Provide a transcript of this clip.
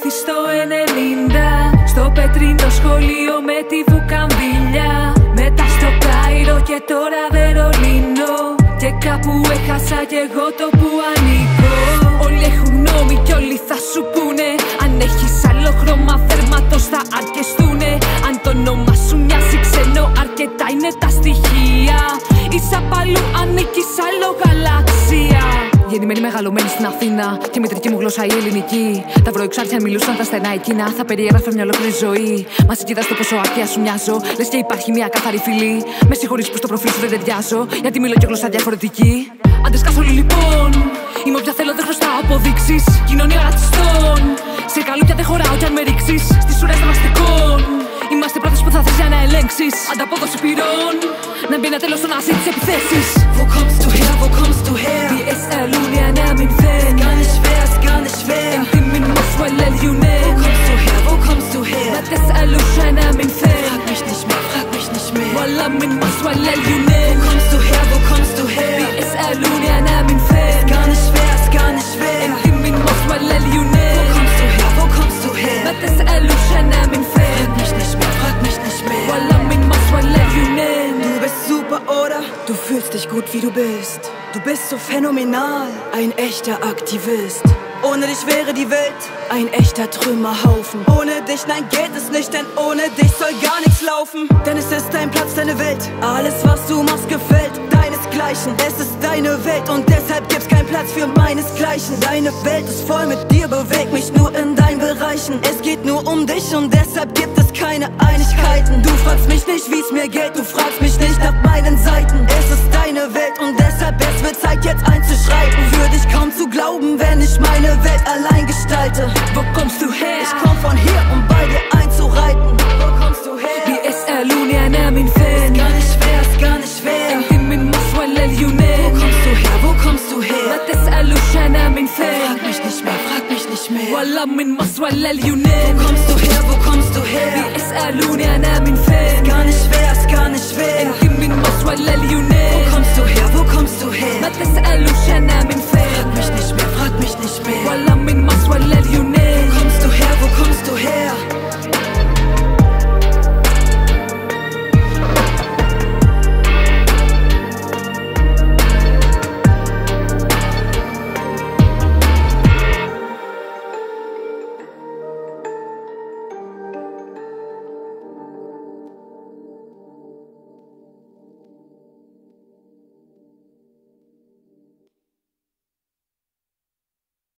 γεννήθη στο 90, στο πετρίνο σχολείο με τη βουκαμβίλια. Μετά στο Κάιρο και τώρα Βερολίνο, και κάπου έχασα κι εγώ το που ανήκω. Όλοι έχουν γνώμη κι όλοι θα σου πούνε, αν έχεις άλλο χρώμα θέρματος θα αρκεστούνε. Αν το όνομα σου μοιάζει ξένο, αρκετά είναι τα στοιχεία. Είσαι απ' αλλού, ανήκεις άλλο γαλαξία. Γεννημένη μεγαλωμένη στην Αθήνα και η μητρική μου γλώσσα η ελληνική. Τα βρωεξάρτια μιλούσαν τα στενά εκείνα, θα περιέγραφε μια ολόκληρη ζωή. Μα κοιτάς το πόσο άκια σου μοιάζω, λες και υπάρχει μια καθαρή φυλή. Με συγχωρείς που στο προφίλ σου δεν ταιριάζω, γιατί μιλώ και γλώσσα διαφορετική. Άντρες καθόλου λοιπόν, είμαι όποια θέλω, δεν χρωστάω αποδείξεις. Κοινωνία ρατσιστών, σε καλούπια δεν χωράω κι αν με ρίξεις. Στις ουρές δραστικών, είμαστε πρώτες που θα θες για να ελέγξεις. Ανταπόδοση πυρών, να μπει ένα τέλος στο να ζει τις επιθέσεις. Wo kommst du her, wo kommst du her? بيسألوني أنا من فين؟ Gar nicht schwer, ist gar nicht schwer. أنت من مصر ولا اليونان؟ Wo kommst du her, wo kommst du her? ما تسألوش أنا من فين؟ Frag mich nicht mehr, frag mich nicht mehr. ولا من مصر ولا اليونان؟ Wo kommst du her, wo kommst du her? بيسألوني أنا من فين؟ Gar nicht schwer, ist gar nicht schwer. أنت من مصر ولا اليونان؟ Wo kommst du her, wo kommst du her? ما تسألوش أنا من فين؟ Frag mich nicht mehr, frag mich nicht mehr. ولا من مصر ولا اليونان؟ Du bist super, oder? Du fühlst dich gut, wie du bist. Du bist so phänomenal, ein echter Aktivist. Ohne dich wäre die Welt ein echter Trümmerhaufen. Ohne dich, nein, geht es nicht, denn ohne dich soll gar nichts laufen. Denn es ist dein Platz, deine Welt. Alles, was du machst, gefällt deinesgleichen. Es ist deine Welt und deshalb gibt's keinen Platz für meinesgleichen. Deine Welt ist voll mit dir, beweg mich nur in deinen Bereichen. Es geht nur um dich und deshalb gibt es keine Einigkeiten. Du fragst mich nicht, wie's mir geht, du fragst mich nicht nach meinen Seiten. Es ist deine Welt und deshalb es wird Zeit jetzt einzuschreiten. Für dich kaum zu glauben, wenn ich meine Welt allein gestalte. Wo kommst du her? Ich komm von hier, um bei dir einzureiten. Wo kommst du her? بيسألوني أنا من فين؟ Gar nicht schwer, ist gar nicht schwer. أنت من مصر ولا اليونان؟ Wo kommst du her, wo kommst du ما her? تسألوش أنا من فين؟ Frag mich nicht mehr, frag mich nicht mehr. ولا من مصر ولا اليونان؟ Wo kommst du her, wo kommst du her? بيسألوني أنا من فين؟ Gar nicht schwer, ist gar nicht schwer. أنت من مصر ولا Wo اليونان؟ kommst du her, wo kommst du ما her? تسألوش أنا من فين؟ Frag mich nicht mehr, frag mich nicht mehr. ولا من مصر ولا اليونان؟